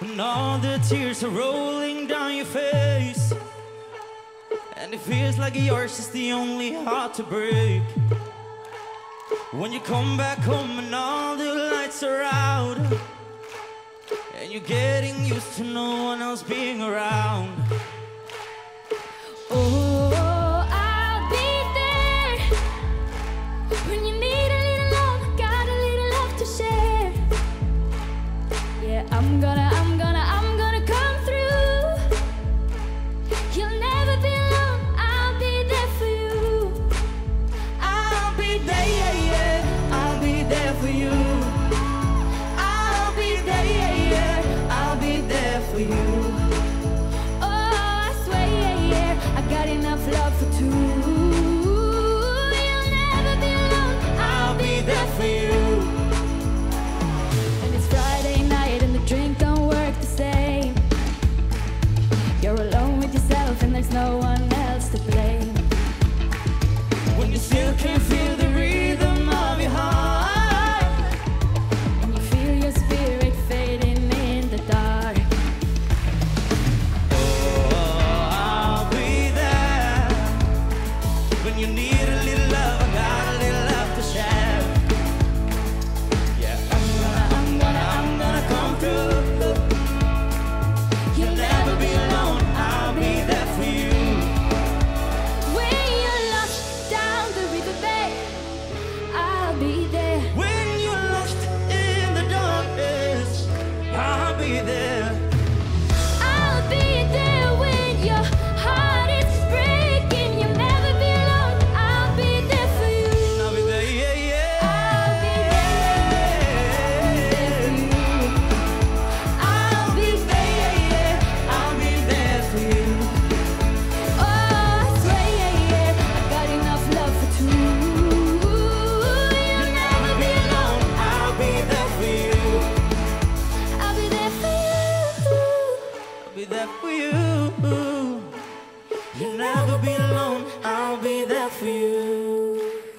When all the tears are rolling down your face, and it feels like yours is the only heart to break. When you come back home and all the lights are out, and you're getting used to no one else being around. Oh, I'll be there when you need a little love, got a little love to share. Yeah, I'm gonna come through. You'll never be alone, I'll be there for you. I'll be there, yeah, yeah. I'll be there for you. I'll be there, yeah, yeah. I'll be there for you. Oh, I swear, yeah, yeah, I got enough love for two. You'll never be alone, I'll be there for you. And it's Friday night and the drink don't work the same. You're alone with yourself and there's no one else to blame. When you still can't feel the rhythm of your heart, And you feel your spirit fading in the dark. oh, I'll be there. When you need a little love, I got a little love to share. Yeah, I'm gonna come through. You'll never be alone, I'll be there for you. When you're lost down the riverbed, I'll be there. When you're lost in the darkness, I'll be there. I'll be there when your heart is breaking. You'll never be alone, I'll be there for you. I'll be there, yeah, yeah. I'll be there for you. I'll be there, yeah, yeah. I'll be there for you. Oh, I swear, yeah, yeah, I got enough love for two. You'll never be alone, I'll be there for you. I'll be there for you. I'll be there for you. You'll never be alone, I'll be there for you.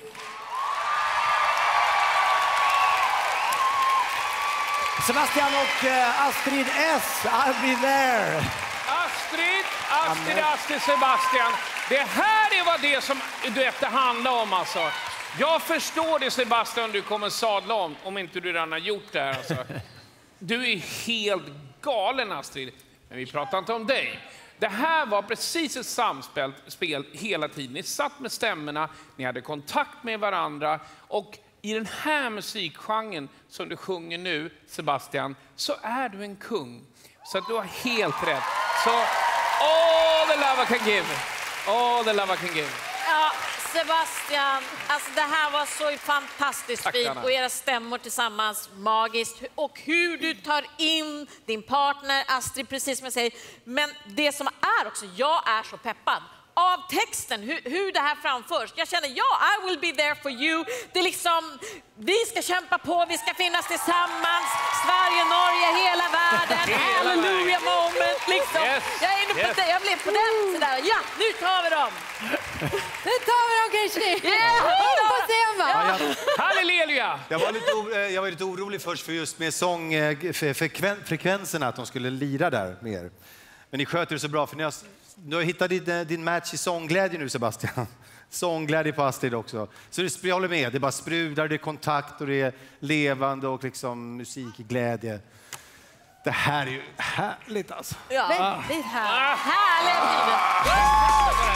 Sebastian och Astrid S. I'll be there. Astrid, Sebastian. Det här är vad det som duetten handlar om alltså. Jag förstår det Sebastian, du kommer sadla om inte du redan har gjort det här alltså. Du är helt galen Astrid, men vi pratar inte om dig. Det här var precis ett samspel hela tiden. Ni satt med stämmorna, ni hade kontakt med varandra och i den här musikgenren som du sjunger nu, Sebastian, så är du en kung. Så att du har helt rätt. Så all the love I can give. All the love I can give. Ja, Sebastian, alltså det här var så fantastiskt Tack, fint Anna. och era stämmor tillsammans magiskt och hur du tar in din partner Astrid, precis som jag säger. Men det som är också, jag är så peppad av texten, hur det här framförs. Jag känner, ja, I will be there for you. Det är liksom, vi ska kämpa på, vi ska finnas tillsammans. Sverige, Norge, hela världen. Hallelujah moment, liksom. Yes, Jag är inne på yes. det, jag blev på den sådär. Ja, nu tar vi dem. Nu tar vi dem kanske. Yeah! På scen va? Halleluja! Jag var lite orolig först för just med sångfrekvenserna, att de skulle lira där mer. Men ni sköter det så bra, för du har hittat din match i sångglädje nu, Sebastian. Sångglädje på Astrid också. Så jag håller med, det är bara sprudlar, det är kontakt och det är levande och liksom musikglädje. Det här är ju härligt alltså. Ja, väldigt härligt.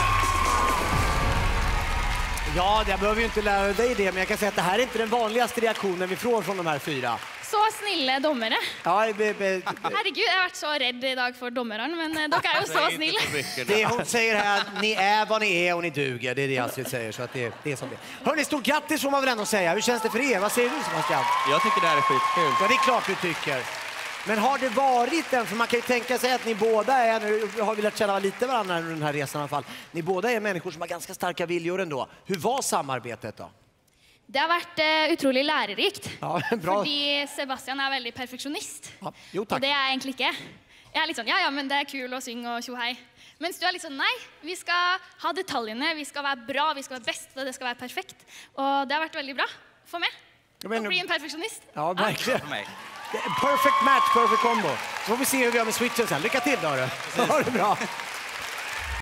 Ja, jag behöver ju inte lära dig det, men jag kan säga att det här är inte den vanligaste reaktionen vi får från de här fyra. Så snille dommere. Ja, Herregud, jeg har vært så redd i dag for dommerne, men dere er jo så snille. det hon säger här, ni är vad ni är och ni duger. Det är det Astrid säger, så att det är som det. Hörrni, stort grattis får man väl ändå säga. Hur känns det för er? Vad säger du, Sebastian? Jag tycker det här är skitkul. Ja, det är klart du tycker. Men har det varit för man kan ju tänka sig att ni båda är, nu har vi lärt känna lite varandra under den här resan i alla fall. Ni båda är människor som har ganska starka viljor ändå. Hur var samarbetet då? Det har vært utrolig lærerikt, Ja, bra. fordi Sebastian er veldig perfeksjonist. Ja, jo, tack. Og det er jeg egentlig ikke. Jeg er litt sånn, ja, men det er kul å synge og tjohei. Mens du er litt sånn, nei, vi skal ha detaljene, vi skal være bra, vi skal være best, og det skal være perfekt. Og det har vært veldig bra for meg. Å bli en perfektionist. Ja, verkligen. Perfect match, perfect combo. Så får vi se hur vi gör med switchen sen. Lycka till då. Ha det bra.